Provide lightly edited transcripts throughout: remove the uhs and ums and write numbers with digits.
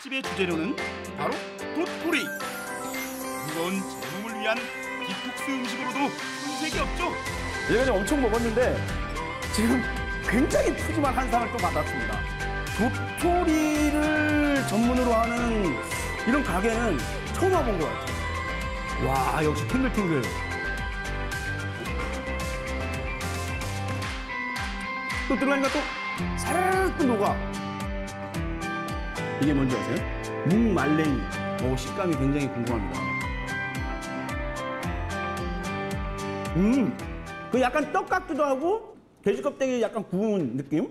특집의 주재료는 바로 도토리. 무거운 제 몸을 위한 디톡스 음식으로도 손색이 없죠. 제가 지금 엄청 먹었는데 지금 굉장히 푸짐한 한상을 또 받았습니다. 도토리를 전문으로 하는 이런 가게는 처음 와본 것 같아요. 와, 역시 탱글탱글. 또 들어가니까 또 사르르 또 녹아. 이게 뭔지 아세요? 묵말랭이. 식감이 굉장히 궁금합니다. 그 약간 떡 같기도 하고 돼지 껍데기 약간 구운 느낌?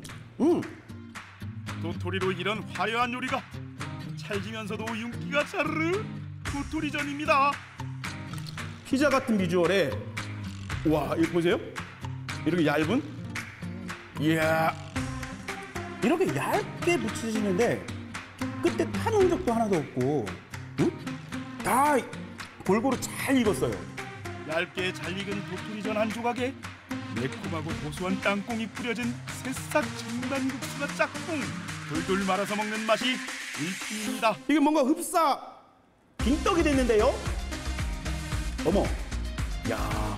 도토리로 이런 화려한 요리가 찰지면서도 윤기가 차르르 도토리전입니다. 피자 같은 비주얼에 와, 이거 보세요? 이렇게 얇은? 이야, 이렇게 얇게 붙이시는데 끝에 탄 흔적도 하나도 없고 다 골고루 잘 익었어요. 얇게 잘 익은 도토리전 한 조각에 매콤하고 고소한 땅콩이 뿌려진 새싹 전단국수가 짝꿍 돌돌 말아서 먹는 맛이 일품입니다. 이게 뭔가 흡사 빈떡이 됐는데요? 어머, 야,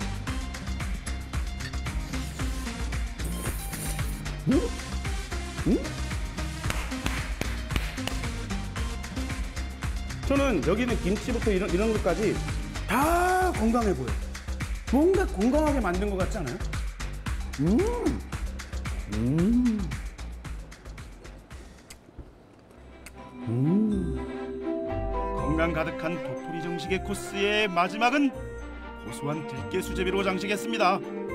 저는 여기 있는 김치부터 이런 것까지 다 건강해 보여. 뭔가 건강하게 만든 것 같지 않아요? 건강 가득한 도토리 정식의 코스의 마지막은 고소한 들깨 수제비로 장식했습니다.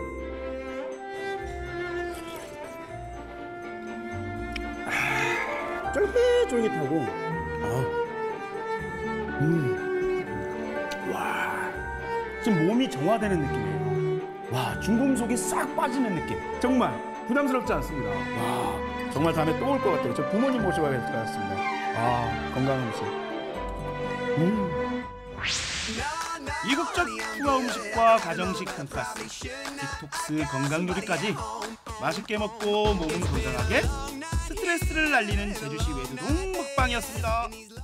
쫄깃쫄깃하고, 와, 지금 몸이 정화되는 느낌이에요. 와, 중금속이 싹 빠지는 느낌. 정말 부담스럽지 않습니다. 와, 정말 다음에 또 올 것 같아요. 저 부모님 모셔봐야 될 것 같습니다. 아, 건강한 음식. 이국적 투하 음식과 가정식 돈가스, 디톡스 건강 요리까지 맛있게 먹고 몸은 건강하게 스트레스를 날리는 제주시 외두동 먹방이었습니다.